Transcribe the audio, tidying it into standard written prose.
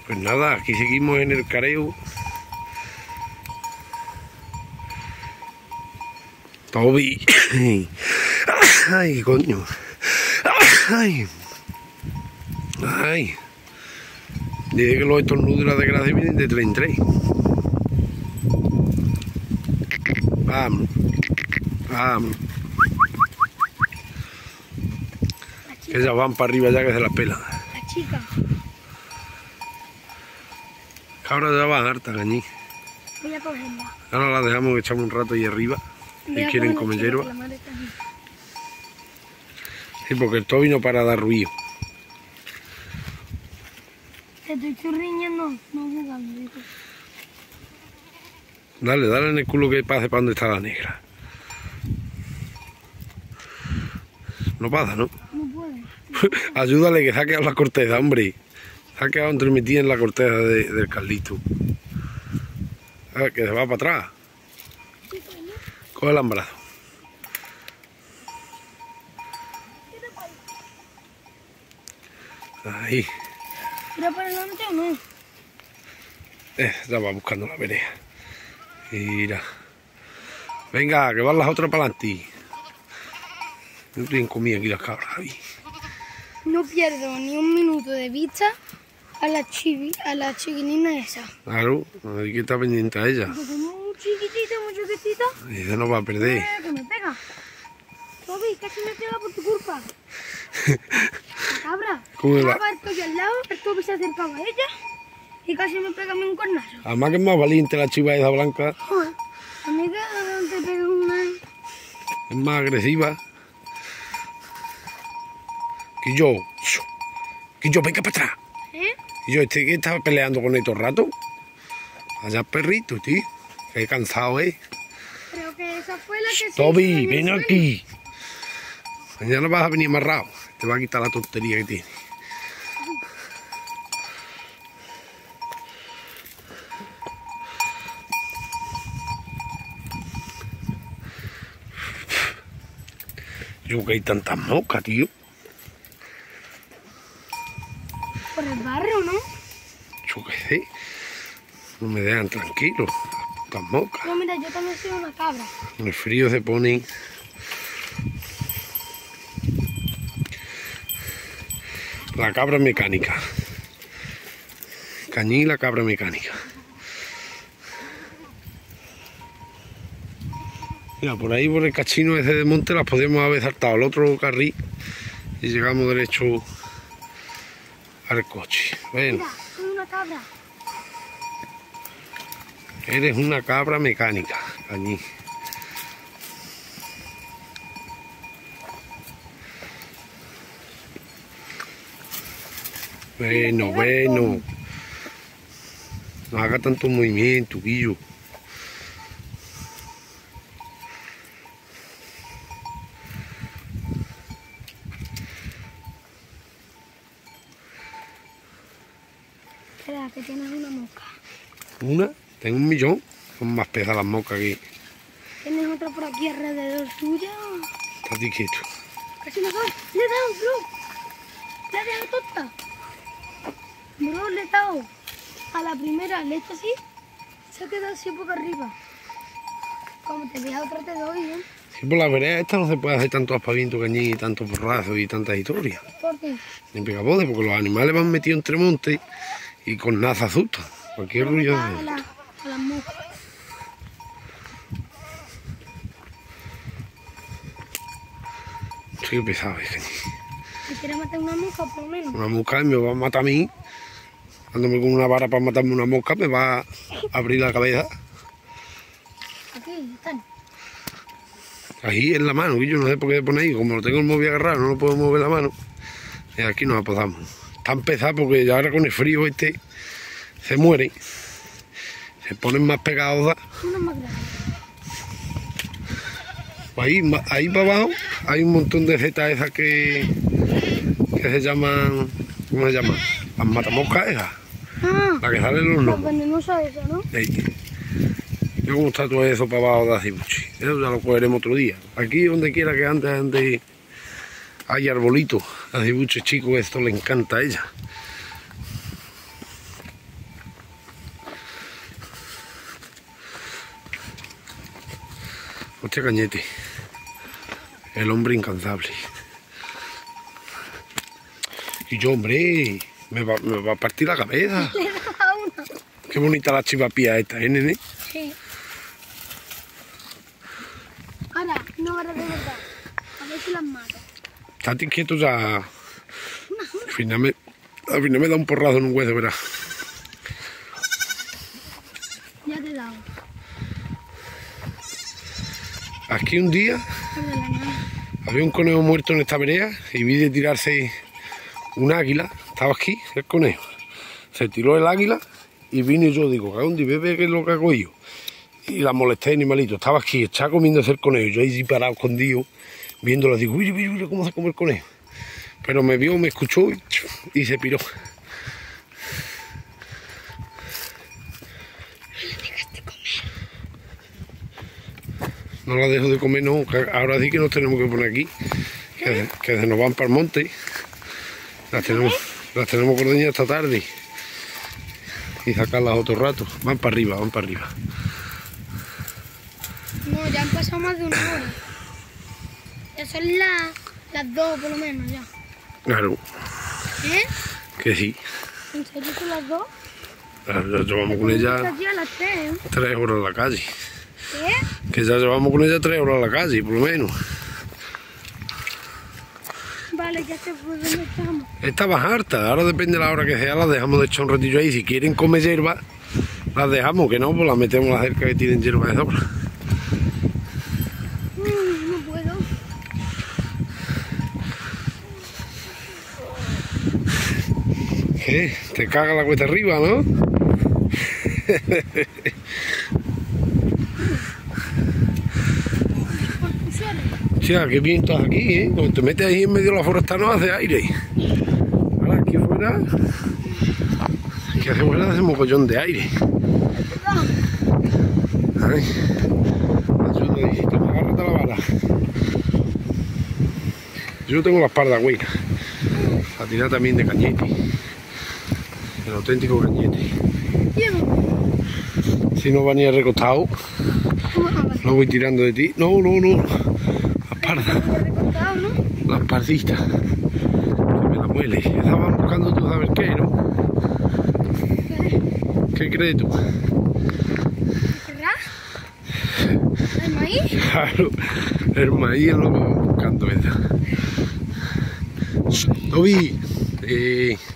Pues nada, aquí seguimos en el careo. Toby. Ay, coño. Ay. Ay. Dice que los estornudos y la desgracia vienen de 3 en 3. Vamos. Vamos. Que ya van para arriba ya que se las pelan. La chica. Cabras ya van hartas allí. Voy a cogerla. Ahora la dejamos que echamos un rato ahí arriba. Y quieren comer hierba. Sí, porque el Toby no para de dar ruido. Te estoy churriñando, no jugando, hijo. Dale, dale en el culo que pase para donde está la negra. No pasa, ¿no? No puede. Ayúdale que se ha quedado la corteza, hombre. Se ha quedado entremetida en la corteza del Carlito. Ah, que se va para atrás. Cógela en brazo. Ahí. ¿Tira para adelante o no? Ya va buscando la vereda. Mira. Venga, que van las otras para adelante. No tienen comida aquí las cabras, Javi. No pierdo ni un minuto de vista a la chiquinina esa. Claro, hay que estar pendiente a ella. Porque como muy chiquitita. Y ella no va a perder. Que me pega. Toby, casi me pega por tu culpa. La cabra. ¿Cómo la? Estaba el Toby al lado, el Toby se acercaba a ella y casi me pega a mí un cornazo. Además que es más valiente la chiva esa blanca. Joder, a mí que te pega una... Es más agresiva. Que yo, venga para atrás. ¿Eh? Y yo, que estaba peleando con él todo el rato. Allá perrito, tío. Qué cansado, Creo que esa fue la que... Toby, ven aquí. Mañana vas a venir amarrado. Te va a quitar la tontería que tiene. Yo que hay tantas moscas, tío. Por el barrio, ¿no? Yo qué sé. No me dejan tranquilo. Las moscas. No, mira, yo también soy una cabra. En el frío se ponen. La cabra mecánica. Cañí y la cabra mecánica. Mira, por ahí por el cachino ese de monte las podemos haber saltado al otro carril y llegamos derecho al coche. Bueno, Mira, soy una cabra. eres una cabra mecánica, Cañí. Bueno. No haga tanto movimiento, Guillo. Espera, que tienes una mosca. Una, tengo 1 millón. Son más pesadas las moscas que... ¿Tienes otra por aquí alrededor suya? Estate quieto. Casi me cae. Le he dado, bro. Le he dado tonta. Bro, le he dado. A la primera le he hecho así. Se ha quedado así poco arriba. Como te deja otra te doy, ¿eh? Sí, por la vereda esta no se puede hacer tanto aspaviento, Cañí, y tantos porrazos y tantas historias. ¿Por qué? Ni pegabodes, porque los animales van metidos entre montes y con nada se asustan. Cualquier ruido A de... las moscas. Sí, pesado, Cañí. Si quieres matar una mosca, por lo menos. Una mosca me va a matar a mí. Dándome con una vara para matarme una mosca, me va a abrir la cabeza. Aquí están. Ahí en la mano, y yo no sé por qué pone ahí. Como lo tengo el móvil agarrado, no lo puedo mover la mano. Y aquí nos aposamos. Están pesados porque ya ahora con el frío se mueren. Se ponen más pegados. Una más grande. Ahí para abajo hay un montón de setas esas que se llaman... ¿Cómo se llaman? Las matamoscas esas. Ah, La que salen los la lomos. venenosa esa, ¿no? Yo como está todo eso para abajo de Acibuchi. Eso ya lo cogeremos otro día. Aquí donde quiera que ande hay arbolitos. Acibuchi chico, esto le encanta a ella. Hostia, Cañete. El hombre incansable. Y yo, hombre, me va a partir la cabeza. Le he dado una. Qué bonita la chivapía esta, ¿eh, nene? Sí. Ahora, no, ahora de verdad. A ver si las mato. Estate quieto ya. Al final me da un porrazo en un hueso, verás. Ya te he dado. Aquí un día Por de la nada. había un conejo muerto en esta vereda y vi de tirarse un águila. Estaba aquí el conejo. Se tiró el águila y vino y yo digo, ¿dónde bebé qué es lo que hago yo? Y la molesté, animalito. Estaba aquí, estaba comiéndose el conejo. Yo ahí parado, escondido, viéndolo. Digo, mira cómo se come el conejo. Pero me vio, me escuchó y se piró. No la dejo de comer, no. Ahora sí que nos tenemos que poner aquí. Que se nos van para el monte. Las tenemos que ordeñar esta tarde. Y sacarlas otro rato. Van para arriba, van para arriba. No, ya han pasado más de una hora. Ya son las 2 por lo menos ya. Claro, ¿Eh? que sí. ¿En serio son las 2? Ya llevamos con ella Aquí a las 3, ¿eh? 3 horas en la calle. ¿Qué? Que ya llevamos con ella 3 horas en la calle, por lo menos. Vale, ya sé por dónde estamos. Estabas harta, ahora depende de la hora que sea, las dejamos de echar un ratillo ahí. Si quieren comer hierba, las dejamos, que no, pues las metemos a la cerca que tienen hierba de sobra. No puedo. ¿Qué? Te caga la cuesta arriba, ¿no? Hostia, qué bien estás aquí, ¿eh? Cuando te metes ahí en medio de la foresta no hace aire. Ahora aquí afuera, hace mogollón de aire. Ay, ayuda, hijito, agárrate la vara. Yo tengo la espalda buena. La tirada también de Cañete. El auténtico Cañete. Si no va ni recostado, no voy tirando de ti. No. La espalda. La espaldita. Que me la muele. Estaban buscando tú sabes qué, ¿no? ¿Qué crees tú? ¿El maíz? Claro, el maíz es lo que vamos buscando, ¿verdad? Toby,